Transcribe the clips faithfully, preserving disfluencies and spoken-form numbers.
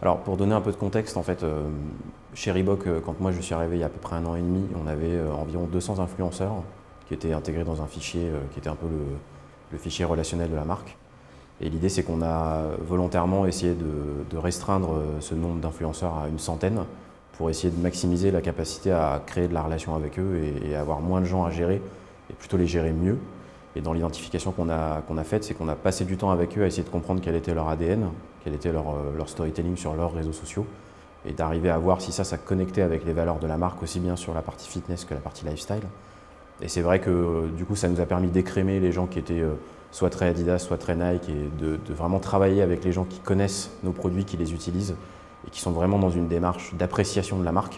Alors pour donner un peu de contexte, en fait, euh, chez Reebok, euh, quand moi je suis arrivé il y a à peu près un an et demi, on avait euh, environ deux cents influenceurs qui étaient intégrés dans un fichier euh, qui était un peu le, le fichier relationnel de la marque. Et l'idée c'est qu'on a volontairement essayé de, de restreindre euh, ce nombre d'influenceurs à une centaine pour essayer de maximiser la capacité à créer de la relation avec eux et, et avoir moins de gens à gérer et plutôt les gérer mieux. Et dans l'identification qu'on a, qu'on a faite, c'est qu'on a passé du temps avec eux à essayer de comprendre quel était leur A D N, quel était leur, leur storytelling sur leurs réseaux sociaux, et d'arriver à voir si ça, ça connectait avec les valeurs de la marque, aussi bien sur la partie fitness que la partie lifestyle. Et c'est vrai que du coup, ça nous a permis d'écrémer les gens qui étaient soit très Adidas, soit très Nike, et de, de vraiment travailler avec les gens qui connaissent nos produits, qui les utilisent, et qui sont vraiment dans une démarche d'appréciation de la marque.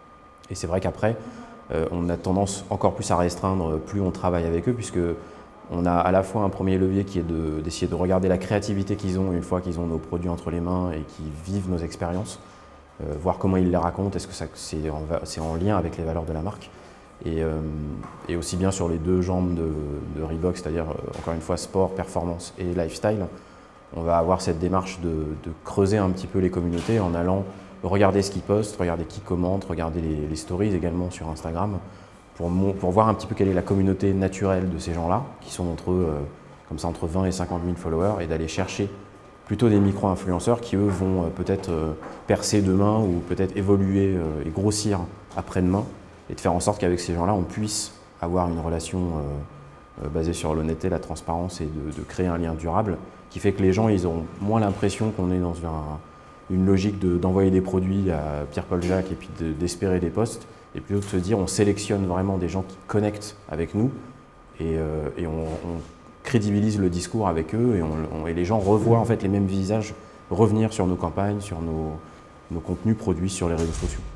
Et c'est vrai qu'après, euh, on a tendance encore plus à restreindre plus on travaille avec eux, puisque on a à la fois un premier levier qui est d'essayer de, de regarder la créativité qu'ils ont une fois qu'ils ont nos produits entre les mains et qu'ils vivent nos expériences, euh, voir comment ils les racontent, est-ce que c'est en, en lien avec les valeurs de la marque. Et, euh, et aussi bien sur les deux jambes de, de Reebok, c'est-à-dire euh, encore une fois sport, performance et lifestyle, on va avoir cette démarche de, de creuser un petit peu les communautés en allant regarder ce qu'ils postent, regarder qui commente, regarder les, les stories également sur Instagram, Pour, pour voir un petit peu quelle est la communauté naturelle de ces gens-là, qui sont entre, euh, comme ça, entre vingt et cinquante mille followers, et d'aller chercher plutôt des micro-influenceurs qui, eux, vont euh, peut-être euh, percer demain ou peut-être évoluer euh, et grossir après-demain, et de faire en sorte qu'avec ces gens-là, on puisse avoir une relation euh, euh, basée sur l'honnêteté, la transparence, et de, de créer un lien durable, qui fait que les gens ils ont moins l'impression qu'on est dans un, une logique d'envoyer de, des produits à Pierre-Paul Jacques et puis d'espérer de, des posts, et plutôt de se dire on sélectionne vraiment des gens qui connectent avec nous et, euh, et on, on crédibilise le discours avec eux, et, on, on, et les gens revoient en fait les mêmes visages revenir sur nos campagnes, sur nos, nos contenus produits sur les réseaux sociaux.